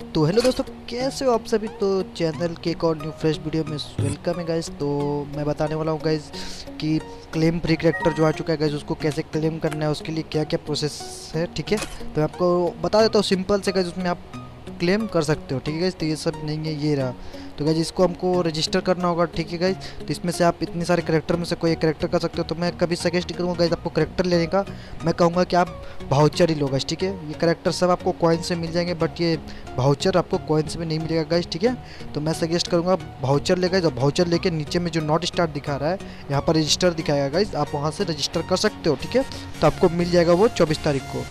तो हेलो दोस्तों, कैसे हो आप सभी। तो चैनल के एक और न्यू फ्रेश वीडियो में वेलकम है गाइस। तो मैं बताने वाला हूँ गाइस कि क्लेम फ्री कैरेक्टर जो आ चुका है गाइस, उसको कैसे क्लेम करना है, उसके लिए क्या क्या प्रोसेस है। ठीक है, तो मैं आपको बता देता हूँ सिंपल से गाइस, उसमें आप क्लेम कर सकते हो। ठीक है गाइस, तो ये सब नहीं है, ये रहा। तो गाइस इसको हमको रजिस्टर करना होगा। ठीक है गाइस, तो इसमें से आप इतने सारे करेक्टर में से कोई एक करेक्टर कर सकते हो। तो मैं कभी सजेस्ट करूँगा गाइस आपको करेक्टर लेने का, मैं कहूँगा कि आप भाउचर ही लो गाइस। ठीक है, ये करेक्टर सब आपको कॉइन से मिल जाएंगे, बट ये भाउचर आपको कॉइन्स में नहीं मिलेगा गाइस। ठीक है, तो मैं सजेस्ट करूँगा भाउचर ले गाइस। और भाउचर लेके नीचे में जो नॉट स्टार्ट दिखा रहा है, यहाँ पर रजिस्टर दिखाएगा गाइस, आप वहाँ से रजिस्टर कर सकते हो। ठीक है, तो आपको मिल जाएगा वो 24 तारीख को।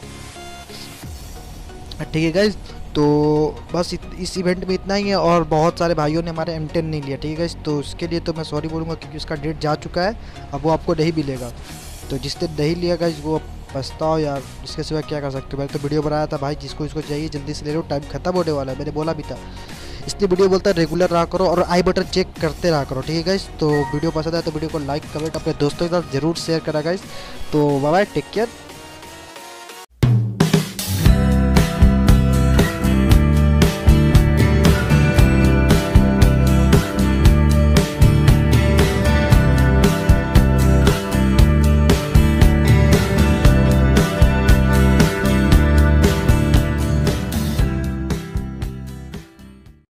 ठीक है गाइस, तो बस इस इवेंट में इतना ही है। और बहुत सारे भाइयों ने हमारे M10 नहीं लिया। ठीक है गाइस, तो उसके लिए तो मैं सॉरी बोलूँगा, क्योंकि उसका डेट जा चुका है, अब वो आपको नहीं मिलेगा। तो जिसने नहीं लिया गाइस वो पछताओ यार, इसके सिवा क्या कर सकते हो। मैंने तो वीडियो बनाया था भाई, जिसको इसको चाहिए जल्दी से ले लो, टाइम खत्म होने वाला है, मैंने बोला भी था। इसलिए वीडियो बोलता है रेगुलर रहा करो और आई बटन चेक करते रहा करो। ठीक है गाइस, तो वीडियो पसंद आए तो वीडियो को लाइक कमेंट अपने दोस्तों के साथ जरूर शेयर करा गाइस। तो बाय बाय, टेक केयर।